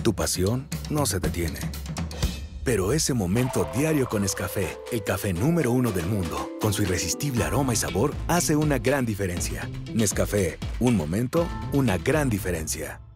Tu pasión no se detiene. Pero ese momento diario con Nescafé, el café número 1 del mundo, con su irresistible aroma y sabor, hace una gran diferencia. Nescafé, un momento, una gran diferencia.